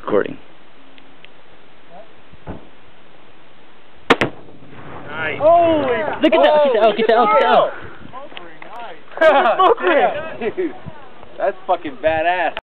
Recording. Nice. Holy! Look at that! Get that out! Nice. Dude, that's fucking badass.